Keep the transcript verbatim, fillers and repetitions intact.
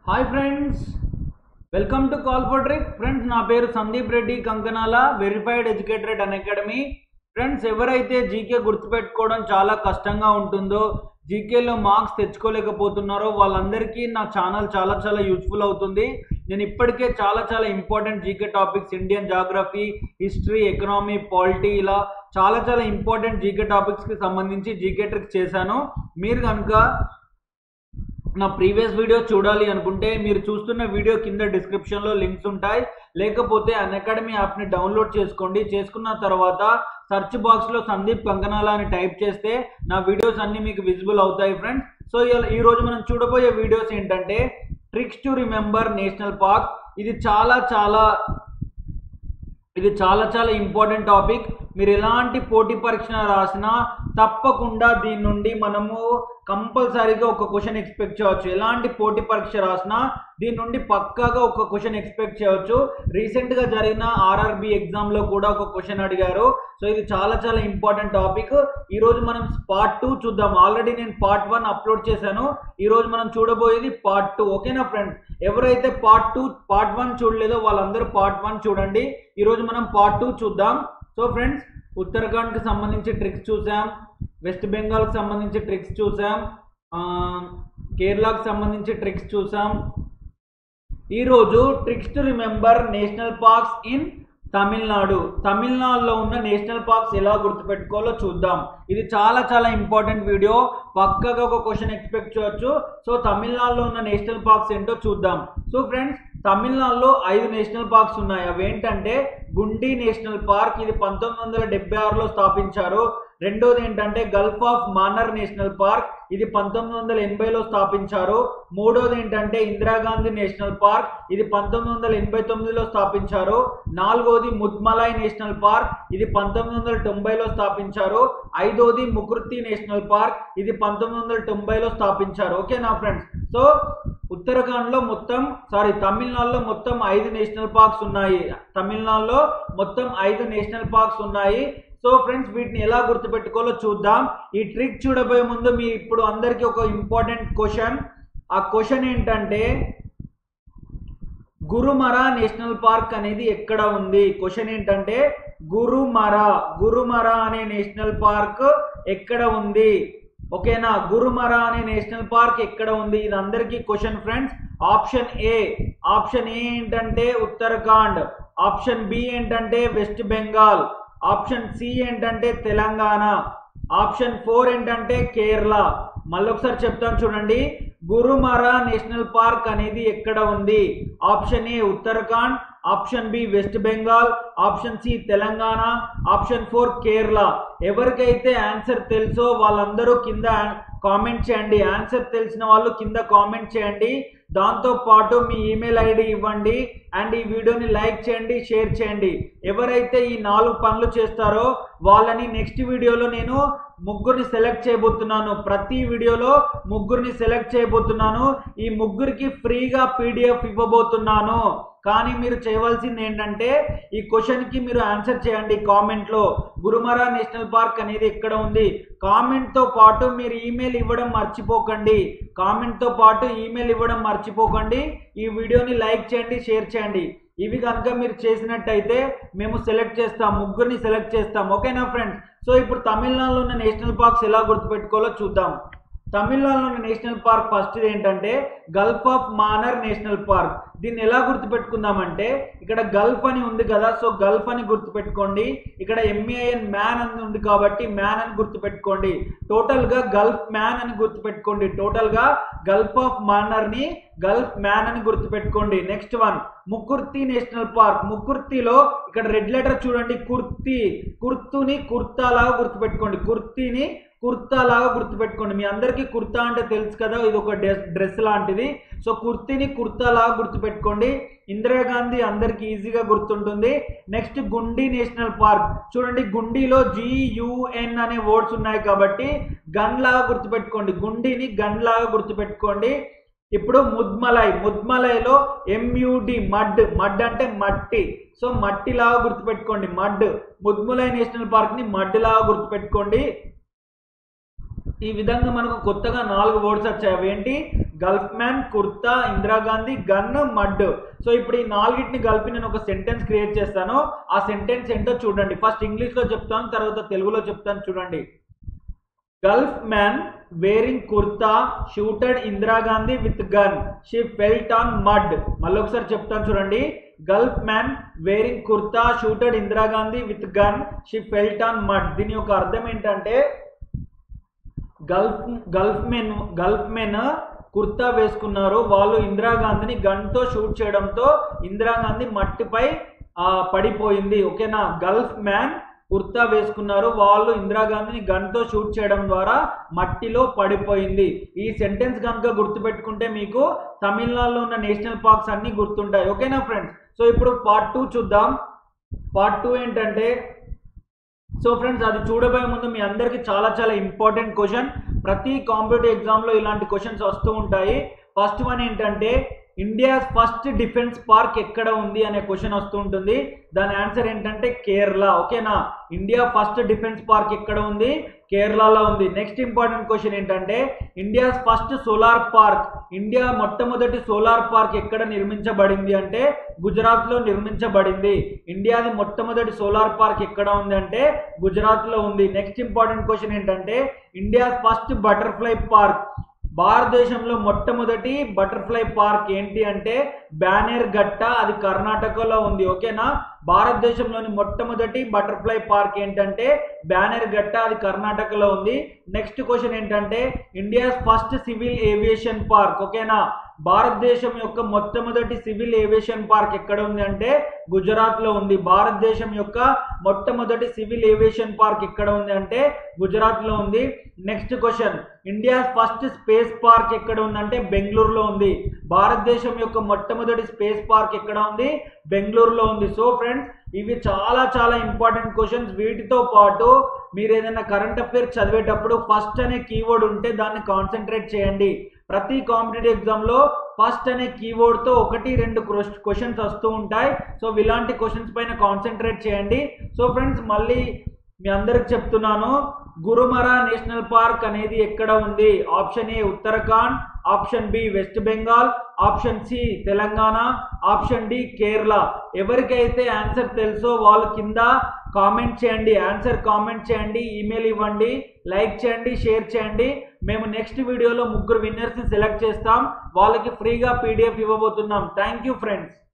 Hi friends, welcome to call for trick. Friends, నా పేరు Sandeep Reddy Kankanala, verified educated Unacademy. Friends, ఎవరైతే GK గుర్తుపెట్టుకోవడం చాలా కష్టంగా ఉంటుందో, జీకేలో మార్క్స్ తెచ్చుకోలేకపోతున్నారో వాళ్ళందరికీ నా ఛానల్ చాలా చాలా యూజ్ఫుల్ అవుతుంది. నేను ఇప్పటికే చాలా చాలా important GK topics, Indian geography, history, economy, polity, ఇలా చాలా చాలా ఇంపార్టెంట్ జీకే టాపిక్స్కి సంబంధించి జీకే ట్రిక్స్ చేశాను. మీరు కనుక నా ప్రీవియస్ వీడియో చూడాలి అనుకుంటే మీరు చూస్తున్న వీడియో కింద డిస్క్రిప్షన్లో లింక్స్ ఉంటాయి. లేకపోతే అన్ అకాడమీ యాప్ని డౌన్లోడ్ చేసుకోండి. చేసుకున్న తర్వాత సెర్చ్ బాక్స్లో సందీప్ కంకనాల అని టైప్ చేస్తే నా వీడియోస్ అన్నీ మీకు విజిబుల్ అవుతాయి ఫ్రెండ్స్. సో ఈరోజు మనం చూడబోయే వీడియోస్ ఏంటంటే tricks to remember national park. ఇది చాలా చాలా ఇది చాలా చాలా ఇంపార్టెంట్ టాపిక్. మీరు ఎలాంటి పోటీ పరీక్ష రాసినా తప్పకుండా దీని నుండి మనము కంపల్సరీగా ఒక క్వశ్చన్ ఎక్స్పెక్ట్ చేయవచ్చు. ఎలాంటి పోటీ పరీక్ష రాసినా దీని నుండి పక్కాగా ఒక క్వశ్చన్ ఎక్స్పెక్ట్ చేయవచ్చు. రీసెంట్గా జరిగిన ఆర్ఆర్బి ఎగ్జామ్లో కూడా ఒక క్వశ్చన్ అడిగారు. సో ఇది చాలా చాలా ఇంపార్టెంట్ టాపిక్. ఈరోజు మనం పార్ట్ టూ చూద్దాం. ఆల్రెడీ నేను పార్ట్ వన్ అప్లోడ్ చేశాను. ఈరోజు మనం చూడబోయేది పార్ట్ టూ. ఓకేనా ఫ్రెండ్స్? ఎవరైతే పార్ట్ టూ పార్ట్ వన్ చూడలేదో వాళ్ళందరూ పార్ట్ వన్ చూడండి. ఈరోజు మనం పార్ట్ టూ చూద్దాం. సో ఫ్రెండ్స్, ఉత్తరాఖండ్కి సంబంధించి ట్రిక్స్ చూసాం, వెస్ట్ బెంగాల్కి సంబంధించి ట్రిక్స్ చూసాం, కేరళకి సంబంధించి ట్రిక్స్ చూసాం. ఈరోజు tricks to remember national parks in Tamil Nadu. తమిళనాడులో ఉన్న నేషనల్ పార్క్స్ ఎలా గుర్తుపెట్టుకోవాలో చూద్దాం. ఇది చాలా చాలా ఇంపార్టెంట్ వీడియో. పక్కగా ఒక క్వశ్చన్ ఎక్స్పెక్ట్ చేయొచ్చు. సో తమిళనాడులో ఉన్న నేషనల్ పార్క్స్ ఏంటో చూద్దాం. సో ఫ్రెండ్స్, తమిళనాడులో ఐదు నేషనల్ పార్క్స్ ఉన్నాయి. అవి ఏంటంటే గుండి నేషనల్ పార్క్, ఇది పంతొమ్మిది వందల డెబ్బై ఆరులో స్థాపించారు. రెండోది ఏంటంటే Gulf of Mannar national park, ఇది పంతొమ్మిది వందల ఎనభైలో స్థాపించారు. మూడోది ఏంటంటే ఇందిరాగాంధీ నేషనల్ పార్క్, ఇది పంతొమ్మిది వందల ఎనభై తొమ్మిదిలో స్థాపించారు. నాలుగోది ముద్మలై నేషనల్ పార్క్, ఇది పంతొమ్మిది వందల తొంభైలో స్థాపించారు. ఐదోది ముకుర్తి నేషనల్ పార్క్, ఇది పంతొమ్మిది వందల తొంభైలో స్థాపించారు. ఓకేనా ఫ్రెండ్స్? సో ఉత్తరాఖండ్లో మొత్తం సారీ తమిళనాడులో మొత్తం ఐదు నేషనల్ పార్క్స్ ఉన్నాయి. తమిళనాడులో మొత్తం ఐదు నేషనల్ పార్క్స్ ఉన్నాయి. సో ఫ్రెండ్స్, వీటిని ఎలా గుర్తుపెట్టుకోవాలో చూద్దాం. ఈ ట్రిక్ చూడబోయే ముందు మీ ఇప్పుడు అందరికీ ఒక ఇంపార్టెంట్ క్వశ్చన్. ఆ క్వశ్చన్ ఏంటంటే గురుమరా నేషనల్ పార్క్ అనేది ఎక్కడ ఉంది? క్వశ్చన్ ఏంటంటే గురుమరా గురుమరా అనే నేషనల్ పార్క్ ఎక్కడ ఉంది? ఓకేనా? గురుమరా అనే నేషనల్ పార్క్ ఎక్కడ ఉంది? ఇది అందరికీ question friends. Option A option A ఏంటంటే ఉత్తరాఖండ్, ఆప్షన్ బి ఏంటంటే వెస్ట్ బెంగాల్, ఆప్షన్ సి ఏంటంటే తెలంగాణ, ఆప్షన్ ఫోర్ ఏంటంటే కేరళ. మళ్ళీ ఒకసారి చెప్తాను చూడండి. గురుమరా నేషనల్ పార్క్ అనేది ఎక్కడ ఉంది? Option A Uttarakhand, option B West Bengal, option C Telangana, option four Kerala. ఎవరికైతే ఆన్సర్ తెలుసో వాళ్ళందరూ కింద కామెంట్ చేయండి. ఆన్సర్ తెలిసిన వాళ్ళు కింద కామెంట్ చేయండి. దాంతో పాటు మీ ఈమెయిల్ ఐడి ఇవ్వండి అండ్ ఈ వీడియోని లైక్ చేయండి, షేర్ చేయండి. ఎవరైతే ఈ నాలుగు పనులు చేస్తారో వాళ్ళని నెక్స్ట్ వీడియోలో నేను ముగ్గురిని సెలెక్ట్ చేయబోతున్నాను. ప్రతి వీడియోలో ముగ్గురిని సెలెక్ట్ చేయబోతున్నాను. ఈ ముగ్గురికి ఫ్రీగా పీడిఎఫ్ ఇవ్వబోతున్నాను. కానీ మీరు చేయవలసింది ఏంటంటే ఈ క్వశ్చన్కి మీరు ఆన్సర్ చేయండి కామెంట్లో. గురుమరా నేషనల్ పార్క్ అనేది ఎక్కడ ఉంది? కామెంట్తో పాటు మీరు ఈమెయిల్ ఇవ్వడం మర్చిపోకండి. కామెంట్తో పాటు ఈమెయిల్ ఇవ్వడం మర్చిపోకండి. ఈ వీడియోని లైక్ చేయండి, షేర్ చేయండి. ఇవి కనుక మీరు చేసినట్టయితే మేము సెలెక్ట్ చేస్తాం, ముగ్గురిని సెలెక్ట్ చేస్తాం. ఓకేనా ఫ్రెండ్స్? సో ఇప్పుడు తమిళనాడులో ఉన్న నేషనల్ పార్క్స్ ఎలా గుర్తుపెట్టుకోవాలో చూద్దాం. తమిళనాడులో ఉన్న నేషనల్ పార్క్ ఫస్ట్ ఇది Gulf of Mannar national park. దీన్ని ఎలా గుర్తుపెట్టుకుందామంటే ఇక్కడ గల్ఫ్ అని ఉంది కదా, సో గల్ఫ్ అని గుర్తుపెట్టుకోండి. ఇక్కడ ఎంఏఎన్ మ్యాన్ అని ఉంది కాబట్టి మ్యాన్ అని గుర్తుపెట్టుకోండి. టోటల్గా గల్ఫ్ మ్యాన్ అని గుర్తుపెట్టుకోండి. టోటల్గా గల్ఫ్ ఆఫ్ మాన్నర్ ని గల్ఫ్ మ్యాన్ అని గుర్తుపెట్టుకోండి. Next one Mukurthi national park. ముకుర్తిలో ఇక్కడ రెడ్ లెటర్ చూడండి, కుర్తి. కుర్తుని కుర్తా లాగా గుర్తుపెట్టుకోండి. కుర్తిని కుర్తా లాగా గుర్తుపెట్టుకోండి. మీ అందరికీ కుర్తా అంటే తెలుసు కదా, ఇది ఒక డ్రెస్ లాంటిది. సో కుర్తిని కుర్తా లాగా గుర్తుపెట్టుకోండి. ఇందిరాగాంధీ అందరికి ఈజీగా గుర్తుంటుంది. నెక్స్ట్ గుండి నేషనల్ పార్క్. చూడండి, గుండీలో జియుఎన్ అనే వర్డ్స్ ఉన్నాయి కాబట్టి గన్ లాగా గుర్తుపెట్టుకోండి. గుండీని గన్ లాగా గుర్తుపెట్టుకోండి. ఇప్పుడు ముద్మలై. ముద్మలైలో ఎంయుడి మడ్. మడ్ అంటే మట్టి. సో మట్టి లాగా గుర్తుపెట్టుకోండి. మడ్. ముద్మలై నేషనల్ పార్క్ ని మడ్ లాగా గుర్తుపెట్టుకోండి. ఈ విధంగా మనకు కొత్తగా నాలుగు వర్డ్స్ వచ్చాయి. అవేంటి? Gulf man, kurta, Indira Gandhi, gun, mud. So ఇప్పుడు ఈ నాలుగిటిని కలిపి నేను ఒక సెంటెన్స్ క్రియేట్ చేస్తాను. ఆ సెంటెన్స్ ఏంటో చూడండి. ఫస్ట్ ఇంగ్లీష్లో చెప్తాను, తర్వాత తెలుగులో చెప్తాను చూడండి. Gulf man wearing kurta shooted Indira Gandhi with gun, she felt on mud. మళ్ళీ ఒకసారి చెప్తాను చూడండి. Gulf man wearing kurta shooted Indira Gandhi with gun, she felt on mud. దీని యొక్క అర్థం ఏంటంటే gulf gulf men gulf men kurta వేసుకున్నారు, వాళ్ళు ఇందిరాగాంధీని గన్తో షూట్ చేయడంతో ఇందిరాగాంధీ మట్టిపై పడిపోయింది. ఓకేనా. గల్ఫ్ మ్యాన్ కుర్తా వేసుకున్నారు, వాళ్ళు ఇందిరాగాంధీని గన్తో షూట్ చేయడం ద్వారా మట్టిలో పడిపోయింది. ఈ సెంటెన్స్ కనుక గుర్తుపెట్టుకుంటే మీకు తమిళనాడులో ఉన్న నేషనల్ పార్క్స్ అన్ని గుర్తుంటాయి. ఓకేనా ఫ్రెండ్స్. సో ఇప్పుడు పార్ట్ టూ చూద్దాం. పార్ట్ టూ ఏంటంటే, సో ఫ్రెండ్స్ అది చూడబోయే ముందు మీ అందరికీ చాలా చాలా ఇంపార్టెంట్ క్వశ్చన్. ప్రతి కాంపిటేటివ్ ఎగ్జామ్లో ఇలాంటి క్వశ్చన్స్ వస్తూ ఉంటాయి. ఫస్ట్ వన్ ఏంటంటే, ఇండియా ఫస్ట్ డిఫెన్స్ పార్క్ ఎక్కడ ఉంది అనే క్వశ్చన్ వస్తూ ఉంటుంది. దాని ఆన్సర్ ఏంటంటే కేరళ. ఓకేనా. ఇండియా ఫస్ట్ డిఫెన్స్ పార్క్ ఎక్కడ ఉంది? కేరళలో ఉంది. నెక్స్ట్ ఇంపార్టెంట్ క్వశ్చన్ ఏంటంటే, India first solar park, India మొట్టమొదటి సోలార్ పార్క్ ఎక్కడ నిర్మించబడింది అంటే గుజరాత్లో నిర్మించబడింది. ఇండియాది మొట్టమొదటి సోలార్ పార్క్ ఎక్కడ ఉంది అంటే గుజరాత్లో ఉంది. నెక్స్ట్ ఇంపార్టెంట్ క్వశ్చన్ ఏంటంటే, ఇండియా ఫస్ట్ బటర్ఫ్లై పార్క్, భారతదేశంలో మొట్టమొదటి బటర్ఫ్లై పార్క్ ఏంటి అంటే బ్యానర్ గట్ట, అది కర్ణాటకలో ఉంది. ఓకేనా. భారతదేశంలోని మొట్టమొదటి బటర్ఫ్లై పార్క్ ఏంటంటే బ్యానర్ గట్ట, అది కర్ణాటకలో ఉంది. నెక్స్ట్ క్వశ్చన్ ఏంటంటే, India first civil aviation park. ఓకేనా. భారతదేశం యొక్క మొట్టమొదటి సివిల్ ఏవియేషన్ పార్క్ ఎక్కడ ఉంది అంటే గుజరాత్లో ఉంది. భారతదేశం యొక్క మొట్టమొదటి సివిల్ ఏవియేషన్ పార్క్ ఎక్కడ ఉంది అంటే గుజరాత్లో ఉంది. Next question, India first space park ఎక్కడ ఉందంటే బెంగళూరులో ఉంది. భారతదేశం యొక్క మొట్టమొదటి స్పేస్ పార్క్ ఎక్కడ ఉంది? బెంగళూరులో ఉంది. సో ఫ్రెండ్స్ ఇవి చాలా చాలా ఇంపార్టెంట్ క్వశ్చన్స్. వీటితో పాటు మీరు ఏదైనా కరెంట్ అఫైర్స్ చదివేటప్పుడు ఫస్ట్ అనే కీవర్డ్ ఉంటే దాన్ని కాన్సన్ట్రేట్ చేయండి. ప్రతి కాంపిటేటివ్ ఎగ్జామ్లో ఫస్ట్ అనే కీవర్డ్తో ఒకటి రెండు క్వశ్చన్స్ వస్తూ ఉంటాయి. సో ఇలాంటి క్వశ్చన్స్ పైన కాన్సన్ట్రేట్ చేయండి. సో ఫ్రెండ్స్ మళ్ళీ మీ అందరికి చెప్తున్నాను, గురుమరా నేషనల్ పార్క్ అనేది ఎక్కడ ఉంది? Option A Uttarakhand, option B West Bengal, option C Telangana, option D Kerala. ఎవరికైతే ఆన్సర్ తెలుసో వాళ్ళు కింద కామెంట్ చేయండి, ఆన్సర్ కామెంట్ చేయండి, ఈమెయిల్ ఇవ్వండి, లైక్ చేయండి, షేర్ చేయండి. మేము నెక్స్ట్ వీడియోలో ముగ్గురు విన్నర్స్ని సెలెక్ట్ చేస్తాం. వాళ్ళకి ఫ్రీగా పీడిఎఫ్ ఇవ్వబోతున్నాం. Thank you friends.